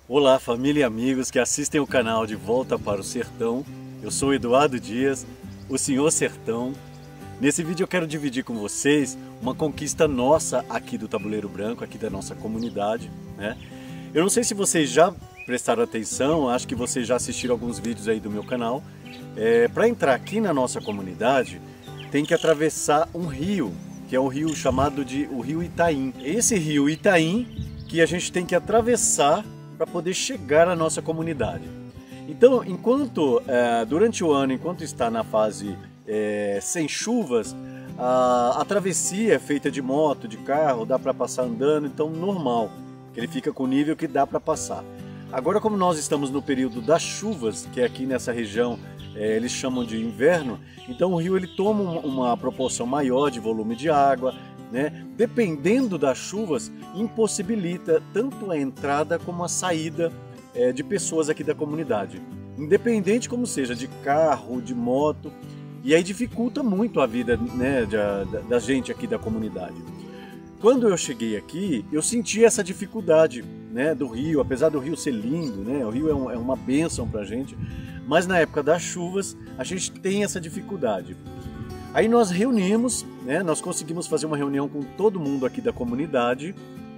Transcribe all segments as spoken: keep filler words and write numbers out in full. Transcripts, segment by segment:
Olá, família e amigos que assistem o canal De Volta para o Sertão. Eu sou Eduardo Dias, o Senhor Sertão. Nesse vídeo eu quero dividir com vocês uma conquista nossa aqui do Tabuleiro Branco, aqui da nossa comunidade, né? Eu não sei se vocês já prestaram atenção, acho que vocês já assistiram alguns vídeos aí do meu canal. É, para entrar aqui na nossa comunidade, tem que atravessar um rio, que é o rio chamado de o Rio Itaim. Esse rio Itaim que a gente tem que atravessar para poder chegar à nossa comunidade. Então, enquanto é, durante o ano, enquanto está na fase é, sem chuvas, a, a travessia é feita de moto, de carro, dá para passar andando, então normal, que ele fica com o nível que dá para passar. Agora, como nós estamos no período das chuvas, que é aqui nessa região é, eles chamam de inverno, então o rio ele toma uma, uma proporção maior de volume de água, né? Dependendo das chuvas, impossibilita tanto a entrada como a saída é, de pessoas aqui da comunidade, independente como seja, de carro, de moto, e aí dificulta muito a vida, né, da, da gente aqui da comunidade. Quando eu cheguei aqui, eu senti essa dificuldade, né, do rio, apesar do rio ser lindo, né, o rio é, um, é uma bênção pra gente, mas na época das chuvas a gente tem essa dificuldade. Aí nós reunimos, né, nós conseguimos fazer uma reunião com todo mundo aqui da comunidade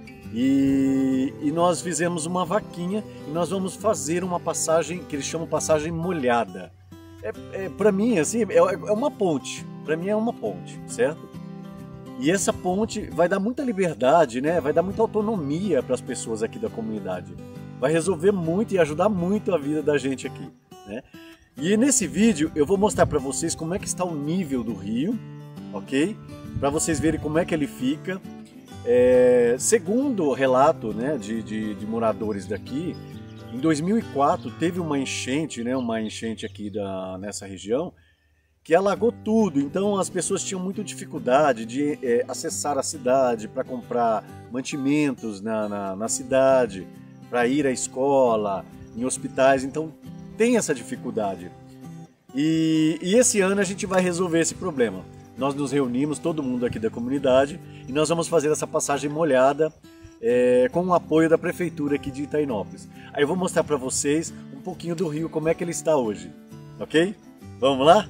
e, e nós fizemos uma vaquinha e nós vamos fazer uma passagem que eles chamam passagem molhada. É, é, para mim, assim, é, é uma ponte, para mim é uma ponte, certo? E essa ponte vai dar muita liberdade, né, vai dar muita autonomia para as pessoas aqui da comunidade. Vai resolver muito e ajudar muito a vida da gente aqui, né? E nesse vídeo eu vou mostrar para vocês como é que está o nível do rio, ok? Para vocês verem como é que ele fica. É, segundo o relato, né, de, de, de moradores daqui, em dois mil e quatro teve uma enchente, né, uma enchente aqui da, nessa região, que alagou tudo. Então as pessoas tinham muita dificuldade de é, acessar a cidade para comprar mantimentos na, na, na cidade, para ir à escola, em hospitais. Então tem essa dificuldade. E, e esse ano a gente vai resolver esse problema. Nós nos reunimos, todo mundo aqui da comunidade, e nós vamos fazer essa passagem molhada é, com o apoio da prefeitura aqui de Itainópolis. Aí eu vou mostrar para vocês um pouquinho do rio, como é que ele está hoje, ok? Vamos lá?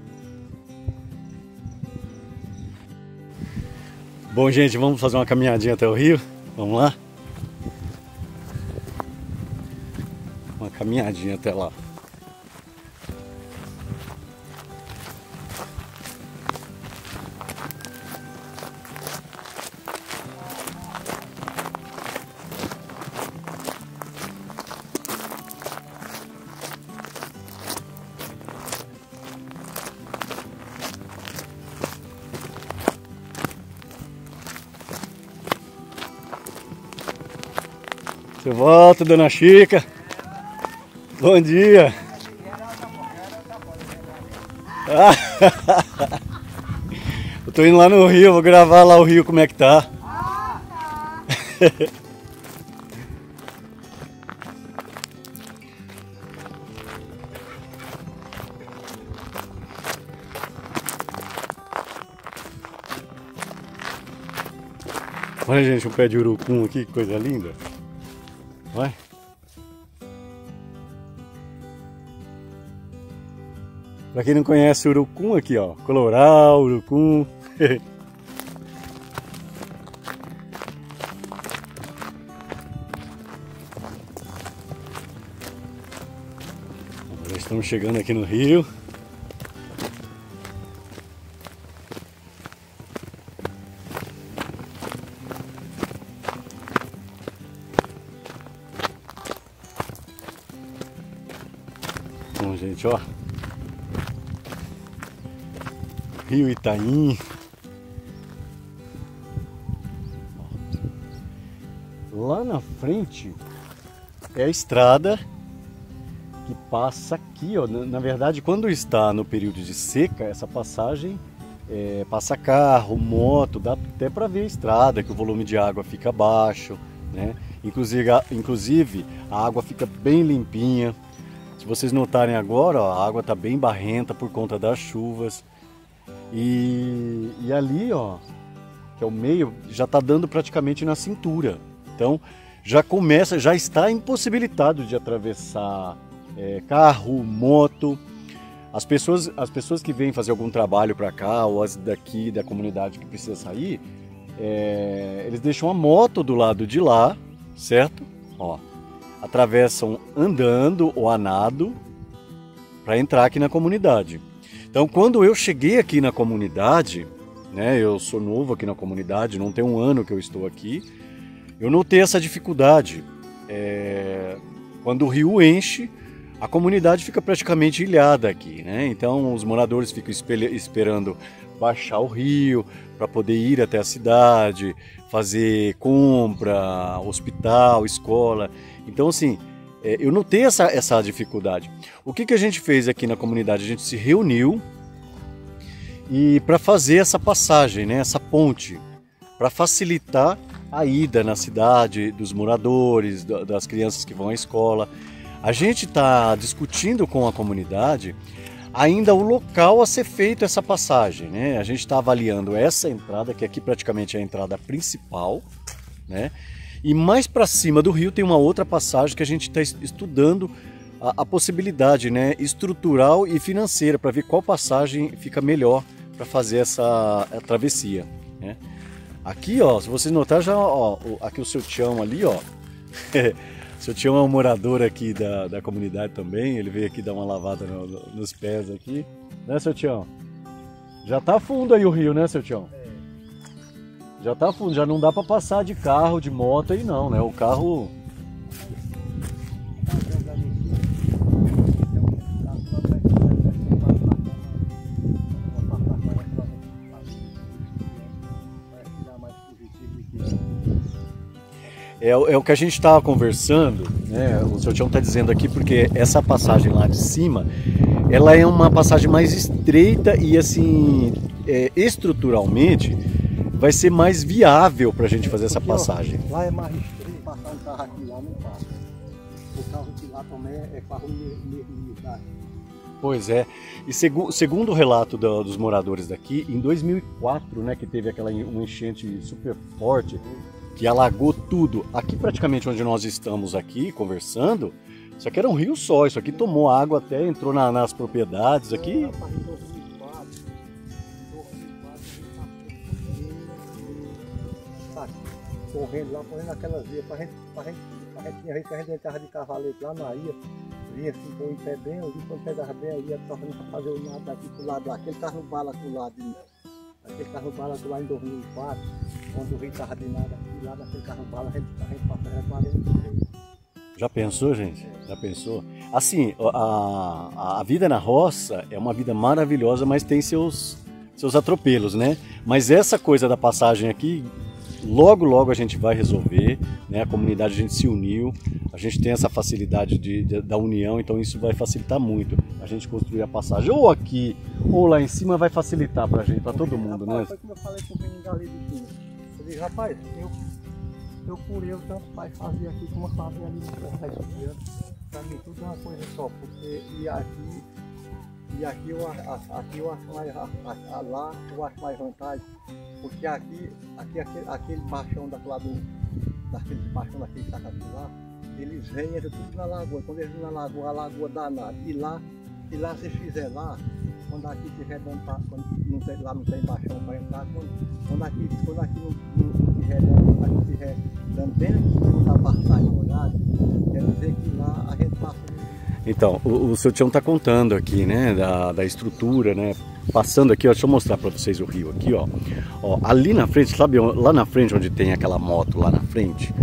Bom, gente, vamos fazer uma caminhadinha até o rio? Vamos lá? Uma caminhadinha até lá. Você volta, dona Chica. Bom dia. Eu tô indo lá no rio, vou gravar lá o rio como é que tá. Olha, gente, um pé de urucum aqui, que coisa linda. Vai. Pra quem não conhece o urucum aqui, ó, coloral, urucum. Já estamos chegando aqui no rio. Bom, gente, ó, Rio Itaim. Lá na frente é a estrada que passa aqui, ó. Na verdade, quando está no período de seca, essa passagem é, passa carro, moto, dá até para ver a estrada, que o volume de água fica baixo, né? Inclusive, a, inclusive a água fica bem limpinha. Se vocês notarem agora, ó, a água está bem barrenta por conta das chuvas. E, e ali, ó, que é o meio, já está dando praticamente na cintura. Então, já começa, já está impossibilitado de atravessar é, carro, moto. As pessoas, as pessoas que vêm fazer algum trabalho para cá, ou as daqui da comunidade que precisa sair, é, eles deixam a moto do lado de lá, certo? Ó, atravessam andando ou a nado para entrar aqui na comunidade. Então, quando eu cheguei aqui na comunidade, né, eu sou novo aqui na comunidade, não tem um ano que eu estou aqui, eu notei essa dificuldade. É, quando o rio enche, a comunidade fica praticamente ilhada aqui, né? Então os moradores ficam esperando baixar o rio para poder ir até a cidade, fazer compra, hospital, escola. Então assim, é, eu notei essa, essa dificuldade. O que, que a gente fez aqui na comunidade? A gente se reuniu e para fazer essa passagem, né? Essa ponte, para facilitar a ida na cidade dos moradores, das crianças que vão à escola. A gente está discutindo com a comunidade ainda o local a ser feito essa passagem, né? A gente está avaliando essa entrada, que aqui praticamente é a entrada principal, né? E mais para cima do rio tem uma outra passagem que a gente está estudando a, a possibilidade, né, estrutural e financeira, para ver qual passagem fica melhor para fazer essa travessia, né? Aqui, ó, se vocês notarem, já, ó, aqui o seu Tião ali, ó. O seu Tião é um morador aqui da, da comunidade também. Ele veio aqui dar uma lavada no, no, nos pés aqui. Né, seu Tião? Já tá fundo aí o rio, né, seu Tião? É. Já tá fundo, já não dá para passar de carro, de moto aí não, né? O carro... É, é o que a gente estava conversando, né? O seu Tião está dizendo aqui, porque essa passagem lá de cima, ela é uma passagem mais estreita e assim, é, estruturalmente, vai ser mais viável para a gente fazer essa passagem. Ó, lá é mais estreito, passar um carro aqui lá não passa. O carro que lá também é carro militar. Pois é, e segu segundo o relato do, dos moradores daqui, em dois mil e quatro, né, que teve aquela uma enchente super forte, que alagou tudo. Aqui praticamente onde nós estamos aqui conversando, isso aqui era um rio só, isso aqui tomou água até, entrou na, nas propriedades aqui. Correndo lá, correndo naquelas vias, pra gente, pra gente, pra gente, tinha vez que a gente entrava de cavalete lá na ilha, vinha assim com o pé bem, eu vi quando pegava bem aí, ia tornando pra fazer o nada daqui pro lado lá, aquele carro bala pro lado, aquele carro bala lá em dois mil e quatro, quando o rio tava de nada aqui, lá naquele carro bala, a gente, a gente passava era quarenta e três. Já pensou, gente? Já pensou? Assim, a, a vida na roça é uma vida maravilhosa, mas tem seus, seus atropelos, né? Mas essa coisa da passagem aqui, logo, logo a gente vai resolver, né? A comunidade, a gente se uniu, a gente tem essa facilidade de, de, da união, então isso vai facilitar muito a gente construir a passagem. Ou aqui, ou lá em cima, vai facilitar pra gente, pra todo mundo, rapaz, né? Foi como eu falei com o menino ali de cima. Eu disse, rapaz, eu, eu por eu, tanto pai fazia aqui como fazia ali no Correio. Pra mim tudo é uma coisa só, porque e aqui, e aqui eu, aqui eu acho mais, lá eu acho mais vantagem. Porque aqui, aqui aquele, aquele baixão daquele lado, daquele baixão daquele sacado lá, eles vêm, entram tudo na lagoa. Quando eles vão na lagoa, a lagoa danada. E lá, e lá se fizer lá, quando aqui tiver dando pra, quando não tem, lá não tem baixão para entrar, quando, quando aqui, quando aqui não, não, não tiver dando, quando aqui tiver dando bem aqui, quando a passagem molhada, quer dizer que lá a gente passa. Então, o, o seu Tião está contando aqui, né, da, da estrutura, né, passando aqui, ó, deixa eu mostrar para vocês o rio aqui, ó, ó, ali na frente, sabe, lá na frente onde tem aquela moto lá na frente,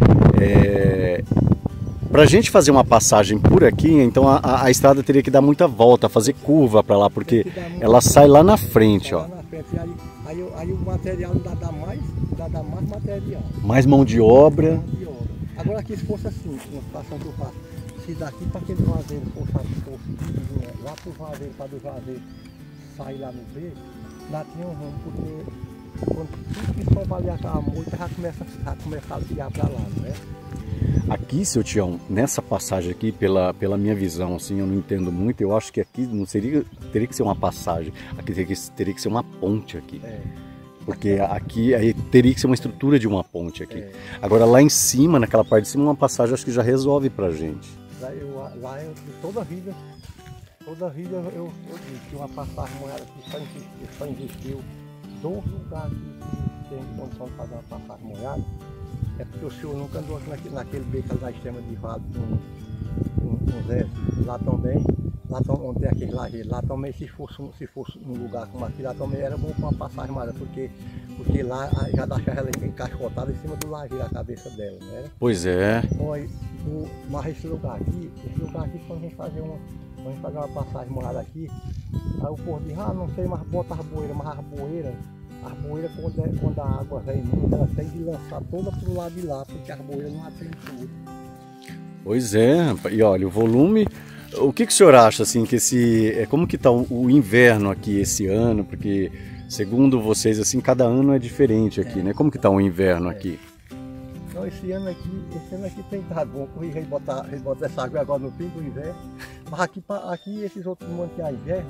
é, para a gente fazer uma passagem por aqui, então a, a, a estrada teria que dar muita volta, fazer curva para lá, porque ela sai lá na frente, ó. Lá na frente, aí, aí, aí o material ainda dá mais, ainda dá mais material. Mais mão de obra. Mão de obra. Agora aqui se fosse assim, uma situação que eu faço, se daqui para aquele vazeiro fosse, fosse lá para o vazeiro, para do vazeiro sair lá no B, lá tinha um ramo, porque quando tudo que for valer a multa já começa, já começa a ligar para lá, não é? Aqui, seu Tião, nessa passagem aqui, pela, pela minha visão, assim, eu não entendo muito, eu acho que aqui não seria, teria que ser uma passagem, aqui teria que, teria que ser uma ponte aqui. É. Porque aqui aí teria que ser uma estrutura de uma ponte aqui. É. Agora lá em cima, naquela parte de cima, uma passagem acho que já resolve pra gente. Lá eu, lá eu toda a vida, toda a vida eu, eu disse que uma passagem molhada que só existiu, só existiu dois lugares que tem condição de fazer uma passagem molhada. É porque o senhor nunca andou naquele, naquele beco ali na extrema de vado com, com, com Zé. Lá também, lá onde tem aquele lajeiro, lá também se fosse, se fosse um lugar como aqui, lá também era bom com uma passagem molhada, porque, porque lá já deixava ela encaixotada em cima do lajeiro, a cabeça dela, não era? Pois é. Foi, o, mas esse lugar aqui, esse lugar aqui, quando a gente fazer uma, quando a gente fazer uma passagem molhada aqui, aí o povo diz, ah, não sei, mas bota a arboeira, mas a arboeira, a arboeira quando, é, quando a água vem muito, ela tem de lançar toda para o lado de lá, porque a arboeira não atende tudo. Pois é, e olha, o volume, o que, que o senhor acha, assim, que esse, como que está o, o inverno aqui esse ano, porque segundo vocês, assim, cada ano é diferente aqui, é. né? Como que está o inverno é. aqui? Então esse ano aqui, esse ano aqui tem estado bom, corri e botar, botar essa água agora no fim do inverno, mas aqui, aqui esses outros anos que há inverno,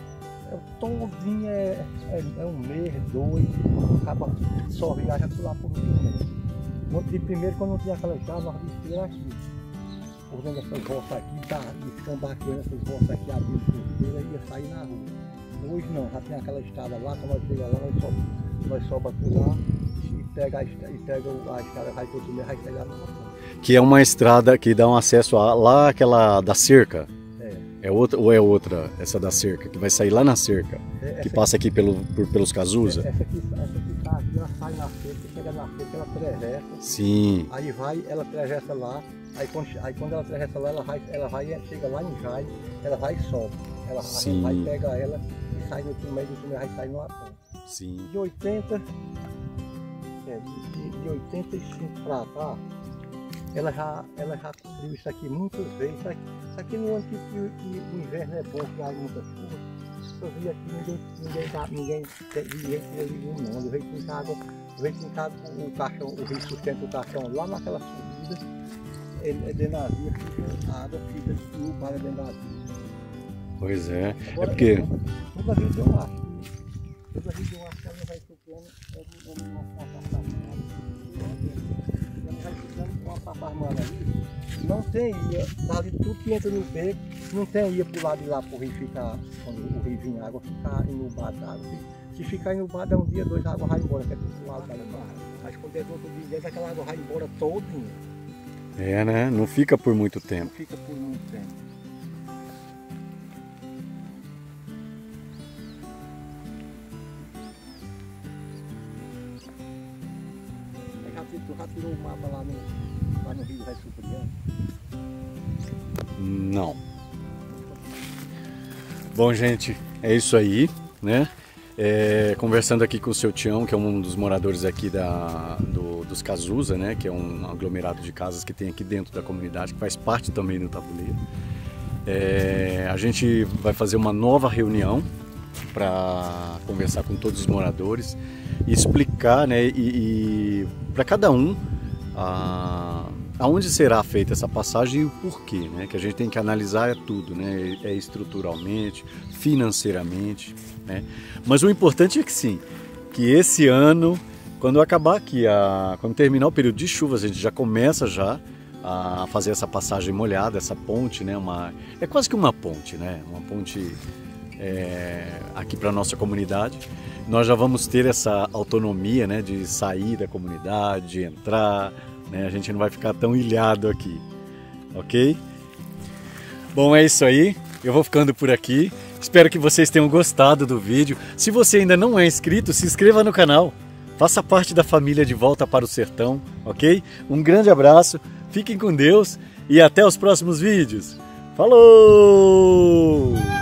todinho é, é, é um mês, dois, acaba só viaja por lá por um mês. De primeiro, quando não tinha aquela estrada, nós descia aqui. Por dentro dessas roças aqui, tá descambaqueando essas roças aqui, abrindo porteira e ia sair na rua. Hoje não, já tem aquela estrada lá, quando nós chegamos lá, nós sobe, nós sobe por lá e pega a estrada, e pega a estrada, vai todo mês, vai pegar na rua. Que é uma estrada que dá um acesso a, lá, aquela da cerca. É outra, ou é outra, essa da cerca, que vai sair lá na cerca, é, que passa aqui, aqui pelo, por, pelos Cazuza? Essa aqui, essa aqui tá aqui, ela sai na cerca, chega na cerca, ela atravessa. Sim. Aí vai, ela atravessa lá, aí quando, aí quando ela atravessa lá, ela vai, ela vai, chega lá em Jai, ela vai e sobe. Ela, Sim. vai pegar ela e sai no outro meio, do outro meio vai sair no Apão. Sim. De oitenta, é, de, de oitenta e cinco para cá, ela já, ela já cobriu isso aqui muitas vezes. Isso aqui, isso aqui no ano que, que, que o inverno é bom, que há muita chuva, eu vi aqui, ninguém, ninguém, dá, ninguém, ninguém tira nenhum não. Eu vejo com água, eu vejo com água, o caixão, o rio sustenta o caixão lá naquela subida, ele é dentro da via, fica, a água fica no bar dentro da via. Pois é, agora, é porque... Toda vez eu acho, toda vez eu acho que ela não vai suplando, ela não vai passar uma paparmana ali, não tem ia, dali tudo que entra no beco, não tem ia pro lado de lá pro rio ficar, quando o rio vinha água, ficar inubado d'água. Se, se ficar inubado, é um dia, dois, a água vai embora, que é pro lado da água. Mas quando é do outro dia, aquela água vai embora todinha. É, né? Não fica por muito tempo. Não fica por muito tempo. Tu já tirou o mapa lá no, lá no Rio Rai Supriano? Não. Bom, gente, é isso aí, né? É, conversando aqui com o seu Tião, que é um dos moradores aqui da, do, dos Cazuza, né? Que é um aglomerado de casas que tem aqui dentro da comunidade, que faz parte também do tabuleiro. É, a gente vai fazer uma nova reunião para conversar com todos os moradores e explicar, né, e, e para cada um a, aonde será feita essa passagem e o porquê, né, que a gente tem que analisar é tudo, né, é estruturalmente, financeiramente, né, mas o importante é que sim, que esse ano, quando acabar aqui, a, quando terminar o período de chuvas, a gente já começa já a fazer essa passagem molhada, essa ponte, né, uma, é quase que uma ponte, né, uma ponte É, aqui para a nossa comunidade. Nós já vamos ter essa autonomia, né, de sair da comunidade, de entrar, né, a gente não vai ficar tão ilhado aqui, ok? Bom, é isso aí, eu vou ficando por aqui, espero que vocês tenham gostado do vídeo. Se você ainda não é inscrito, se inscreva no canal, faça parte da família de Volta para o Sertão, ok? Um grande abraço, fiquem com Deus e até os próximos vídeos. Falou!